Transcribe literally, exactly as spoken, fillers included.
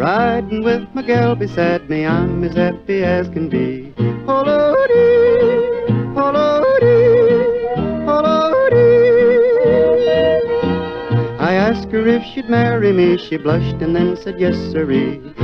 Riding with my gal beside me, I'm as happy as can be. Ho-lo-dee, ho-lo-dee, ho-lo-dee. I asked her if she'd marry me, she blushed and then said yes, sirree.